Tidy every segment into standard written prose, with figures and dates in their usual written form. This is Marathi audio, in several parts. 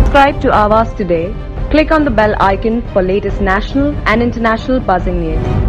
Subscribe to Awaaz today. Click on the bell icon for latest national and international buzzing news.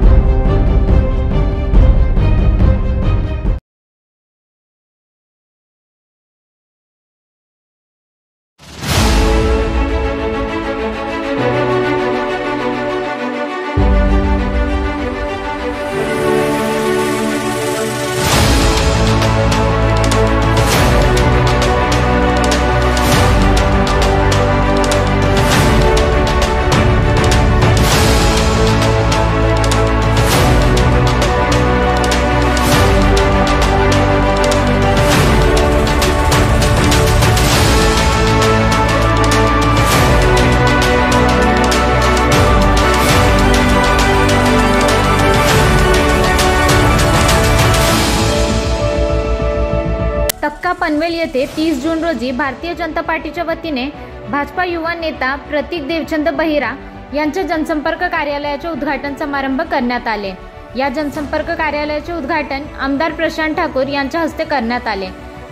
तक्का पनवेल येथे 30 जून रोजी भारतीय जनता पार्टीच्या वतीने भाजपा युवा नेता प्रतीक देवचंद बहिरा यांच्या जनसंपर्क कार्यालयाचे उद्घाटन समारंभ करण्यात आले। या जनसंपर्क कार्यालयाचे उद्घाटन आमदार प्रशांत ठाकूर यांच्या हस्ते करण्यात आले।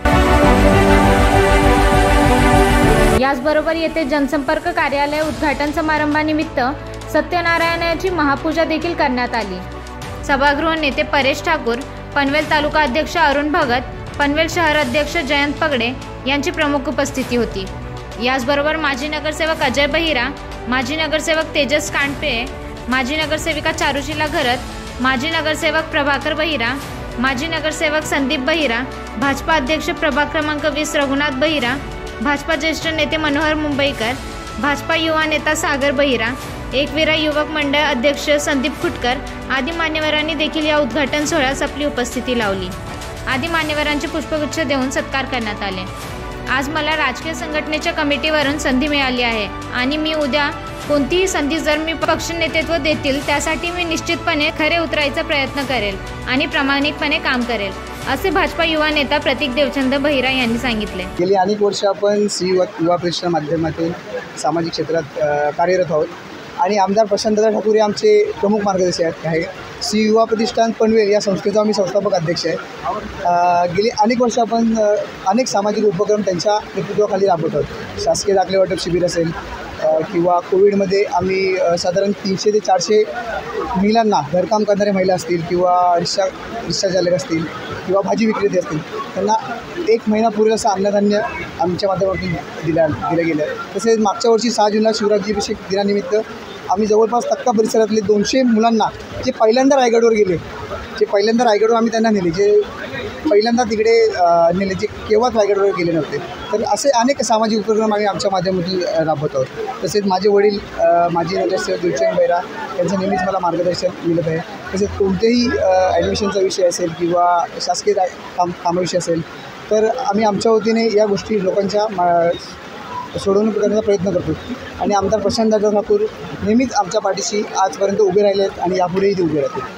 याचबरोबर येथे जनसंपर्क कार्यालय उद्घाटन समारंभानिमित्त सत्यनारायणाची महापूजा देखील करण्यात आली। सभागृह नेते परेश ठाकूर, पनवेल तालुका अध्यक्ष अरुण भगत, पनवेल शहर अध्यक्ष जयंत पगडे यांची प्रमुख उपस्थिती होती। याचबरोबर माजी नगरसेवक अजय बहिरा, माजी नगरसेवक तेजस कांडपे, माजी नगरसेविका चारुशीला घरत, माजी नगरसेवक प्रभाकर बहिरा, माजी नगरसेवक संदीप बहिरा, भाजपा अध्यक्ष प्रभाग क्रमांक 20 रघुनाथ बहिरा, भाजपा ज्येष्ठ नेते मनोहर मुंबईकर, भाजपा युवा नेता सागर बहिरा, एकविरा युवक मंडळ अध्यक्ष संदीप खुटकर आदी मान्यवरांनी देखील या उद्घाटन सोहळ्यास आपली उपस्थिती लावली। आदी मान्यवरांचे पुष्पगुच्छ देऊन सत्कार करण्यात आले। आज मला राजकीय संघटनेच्या कमिटीवरून संधी मिळाली आहे आणि मी उद्या कोणतीही संधी जर मी पक्ष नेतृत्व देतील त्यासाठी मी निश्चितपणे खरे उतरायचा प्रयत्न करेल आणि प्रामाणिकपणे काम करेल, असे भाजपा युवा नेता प्रतीक देवचंद बहिरा यांनी सांगितले। गेली अनेक वर्ष आपण युवा परिषदेच्या माध्यमातून सामाजिक क्षेत्रात कार्यरत आहोत आणि आमदार प्रशांत ठाकूर हे आमचे प्रमुख मार्गदर्शक आहे। युवा प्रतिष्ठान पनवेल या संस्थेचा मी संस्थापक अध्यक्ष आहे। गेली अनेक वर्ष आपण अनेक सामाजिक उपक्रम त्यांच्या नेतृत्वाखाली राबवत आहोत। शासकीय दाखले वाटप शिबिर असेल किंवा कोविडमध्ये आम्ही साधारण 300 ते 400 महिलांना घरकाम करणाऱ्या महिला असतील किंवा रिक्षा चालक असतील किंवा भाजी विक्रेते असतील त्यांना 1 महिना पुरेल असं अन्नधान्य आमच्या माध्यमातून दिलं गेलं। तसेच मागच्या वर्षी 6 जूनला शिवराज्याभिषेक दिनानिमित्त आम्ही जवळपास तक्का परिसरातले 200 मुलांना जे पहिल्यांदा रायगडवर गेले, आम्ही त्यांना नेले, जे पहिल्यांदा तिकडे नेले, जे केव्हाच रायगडवर गेले नव्हते। तर असे अनेक सामाजिक उपक्रम आम्ही आमच्या माध्यमातून राबवत आहोत। तसेच माझे वडील माजी नगरसेवक देवचंद बहिरा यांचं नेहमीच मला मार्गदर्शन मिळत आहे। तसेच कोणतेही ॲडमिशनचा विषय असेल किंवा शासकीय कामाविषयी असेल तर आम्ही आमच्या वतीने या गोष्टी लोकांच्या सोडवणूक करण्याचा प्रयत्न करतो आणि आमदार प्रशांत ठाकूर नेहमीच आमच्या पाठीशी आजपर्यंत उभे राहिलेत आणि यापुढेही ते उभे राहतील।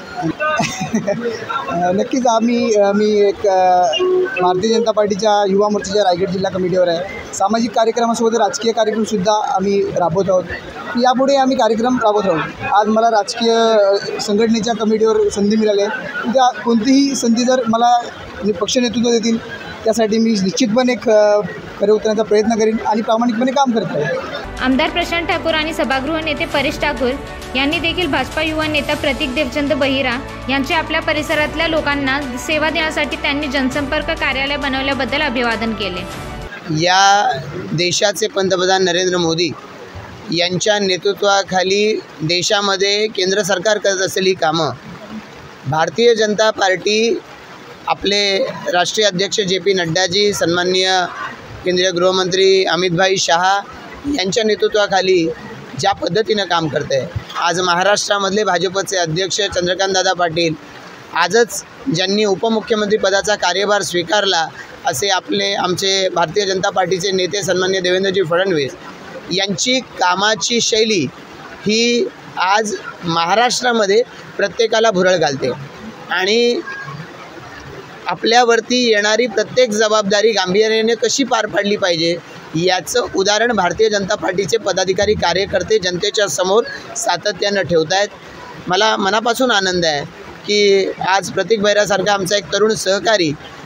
नक्कीच मी एक भारतीय जनता पार्टीच्या युवा मोर्चाच्या रायगड जिल्हा कमिटीवर आहे। सामाजिक कार्यक्रमासोबत राजकीय कार्यक्रमसुद्धा आम्ही राबवत आहोत। यापुढे आम्ही कार्यक्रम राबवत राहू। आज मला राजकीय संघटनेच्या कमिटीवर संधी मिळाली आहे। उद्या कोणतीही संधी जर मला पक्ष नेतृत्व देतील त्यासाठी मी निश्चितपणे खरे उतरण्याचा प्रयत्न करेन आणि प्रामाणिकपणे काम करत राहीन। आमदार प्रशांत ठाकूर आणि सभागृह नेते परेश ठाकूर यांनी देखील भाजपा युवा नेता प्रतीक देवचंद बहिरा यांचे आपल्या परिसरातल्या लोकांना सेवा देण्यासाठी त्यांनी जनसंपर्क कार्यालय बनवल्याबद्दल अभिवादन केले। या देशाचे पंतप्रधान नरेंद्र मोदी यांच्या नेतृत्वाखाली देशामध्ये केंद्र सरकार करत असलेली कामं भारतीय जनता पार्टी आपले राष्ट्रीय अध्यक्ष JP नड्डाजी, सन्माननीय केंद्रीय गृहमंत्री अमितभाई शहा यांच्या नेतृत्वाखाली ज्या पद्धतीनं काम करते आहे। आज महाराष्ट्रामधले भाजपचे अध्यक्ष चंद्रकांतदादा पाटील आजच ज्यांनी उपमुख्यमंत्री पदाचा कार्यभार स्वीकारला असे आमचे भारतीय जनता पार्टीचे नेते सन्माननीय देवेंद्रजी फडणवीस यांची कामाची शैली ही आज महाराष्ट्रामध्ये प्रत्येकाला भुरळ घालते आणि आपल्यावरती येणारी प्रत्येक जबाबदारी गांभीर्याने कशी पार पाडली पाहिजे याचं उदाहरण भारतीय जनता पार्टीचे पदाधिकारी कार्यकर्ते जनतेच्या समोर सातत्यानं ठेवत आहेत। मला मनापासून आनंद आहे की आज प्रतीक बहिरासारखा आमचा एक तरुण सहकारी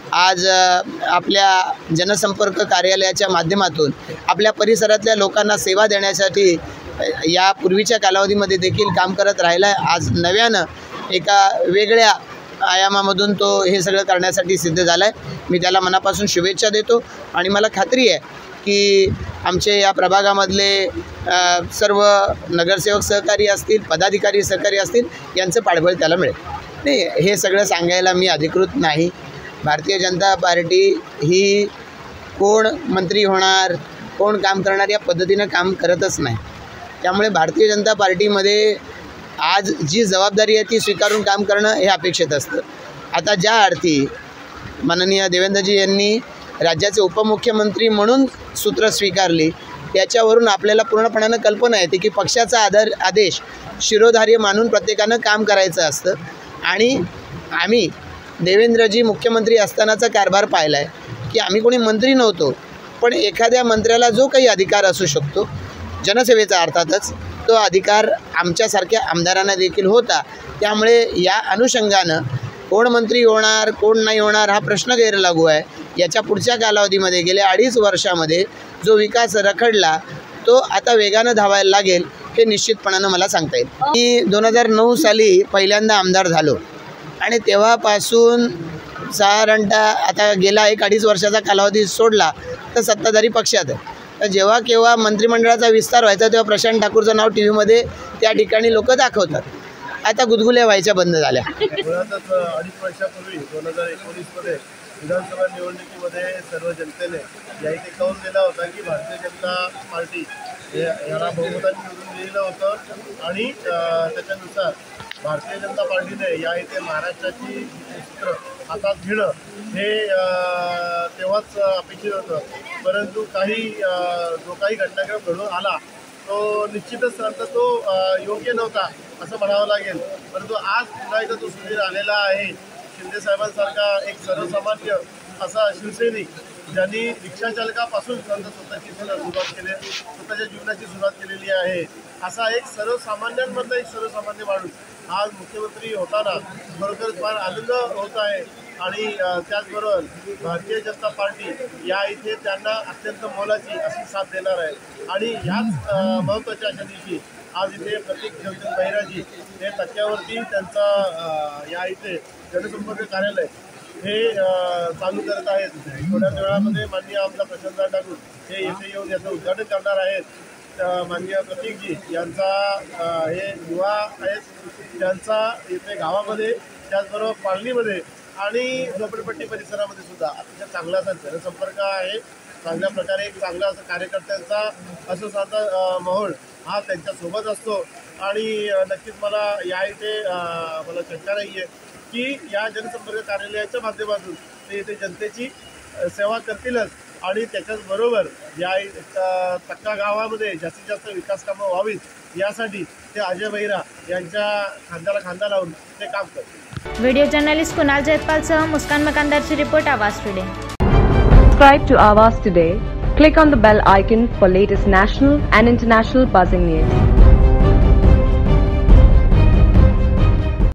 आज आपल्या जनसंपर्क कार्यालयाच्या माध्यमातून आपल्या परिसरातल्या लोकांना सेवा देण्यासाठी या पूर्वीच्या कालावधीमध्ये देखील काम करत राहिला आहे. आज नव्यानं एका वेगळ्या आयामामधून तो हे सगळं करण्यासाठी सिद्ध झाला आहे. मी त्याला मनापासून शुभेच्छा देतो आणि मला खात्री आहे की आमचे या प्रभागामधले सर्व नगरसेवक सहकारी असतील, पदाधिकारी सहकारी असतील, यांचं पाठबळ त्याला मिळेल. नाही, हे सगळं सांगायला मी अधिकृत नाही. भारतीय जनता पार्टी ही कोण मंत्री होणार, कोण काम करणार या पद्धतीनं काम करतच नाही. त्यामुळे भारतीय जनता पार्टीमध्ये आज जी जबाबदारी आहे ती स्वीकारून काम करणं हे अपेक्षित असतं. आता ज्या अर्थी माननीय देवेंद्रजी यांनी राज्याचे उपमुख्यमंत्री म्हणून सूत्र स्वीकारली, त्याच्यावरून आपल्याला पूर्णपणानं कल्पना येते की पक्षाचा आदेश शिरोधार्य मानून प्रत्येकानं काम करायचं असतं. आणि आम्ही देवेंद्रजी मुख्यमंत्री असतानाचा कारभार पाहिला आहे की आम्ही कोणी मंत्री नव्हतो, पण एखाद्या मंत्र्याला जो काही अधिकार असू शकतो जनसेवेचा अर्थातच, तो अधिकार आमच्यासारख्या आमदारांना देखील होता. त्यामुळे या अनुषंगानं कोण मंत्री होणार, कोण नाही होणार हा प्रश्न गैरलागू आहे. याच्या पुढच्या कालावधीमध्ये गेल्या 2.5 वर्षामध्ये जो विकास रखडला तो आता वेगानं धावायला लागेल हे निश्चितपणानं मला सांगता येईल. मी 2009 साली पहिल्यांदा आमदार झालो आणि तेव्हापासून साधारणतः आता गेला 1-2.5 वर्षाचा कालावधी सोडला तर सत्ताधारी पक्षात आहे. तर जेव्हा केव्हा मंत्रिमंडळाचा विस्तार व्हायचा तेव्हा प्रशांत ठाकूरचं नाव टीव्हीमध्ये त्या ठिकाणी लोक दाखवतात. आता गुदगुल्या व्हायच्या बंद झाल्या. 2.5 वर्षापूर्वी 2019मध्ये विधानसभा निवडणुकीमध्ये सर्व जनतेने या इथे कौल दिला होता की भारतीय जनता पार्टी याला बहुमताने निवडून दिलेलं होतं आणि त्याच्यानुसार भारतीय जनता पार्टीने या इथे महाराष्ट्राची सूत्र हातात घेणं हे तेव्हाच अपेक्षित होतं. परंतु जो काही घटनाक्रम घडून आला तो निश्चितच अर्थ तो योग्य नव्हता असं म्हणावं लागेल. परंतु आज पुन्हा एकदा तो सुधीर आलेला आहे. शिंदे साहेबांसारखा एक सर्वसामान्य असा शिवसैनिक ज्यांनी रिक्षाचालकापासून स्वतःची सुरुवात केली, स्वतःच्या जीवनाची सुरुवात केलेली आहे, असा एक सर्वसामान्यांमधला एक सर्वसामान्य माणूस आज मुख्यमंत्री होताना खरोखरच फार आनंद होत आहे. आणि त्याचबरोबर भारतीय जनता पार्टी या इथे त्यांना अत्यंत मोलाची अशी साथ देणार आहे. आणि ह्याच महत्त्वाच्या अशा दिवशी आज इथे प्रतीक देवचंद बहिराजी हे टक्क्यावरती त्यांचा या इथे जनसंपर्क कार्यालय हे चालू करत आहेत. थोड्याच वेळामध्ये माननीय आमदार प्रशांत ठाकूर हे येथे येऊन याचं उद्घाटन करणार आहेत. माननीय प्रतीकजी यांचा हे युवा आहेत, त्यांचा इथे गावामध्ये त्याचबरोबर पालनीमध्ये आणि झोपडपट्टी परिसरामध्ये सुद्धा अतिशय चांगला असा जनसंपर्क आहे. चांगल्या प्रकारे एक चांगला असा कार्यकर्त्यांचा असं साधा माहोल हा त्यांच्यासोबत असतो. आणि नक्कीच मला या इथे मला शंका नाही आहे की या जनसंपर्क कार्यालयाच्या माध्यमातून ते इथे जनतेची सेवा करतीलच. आणि त्याच्याचबरोबर या तक्का गावामध्ये जास्तीत जास्त विकास कामं व्हावीत यासाठी ते अजय बहिरा यांच्या खांद्याला खांदा लावून ते काम करतील. व्हिडिओ जर्नलिस्ट कुणाल जयपालसह मुस्कान मकानदारची report Awaaz today. Subscribe to Awaaz today. Click on the bell icon for latest national and international buzzing news.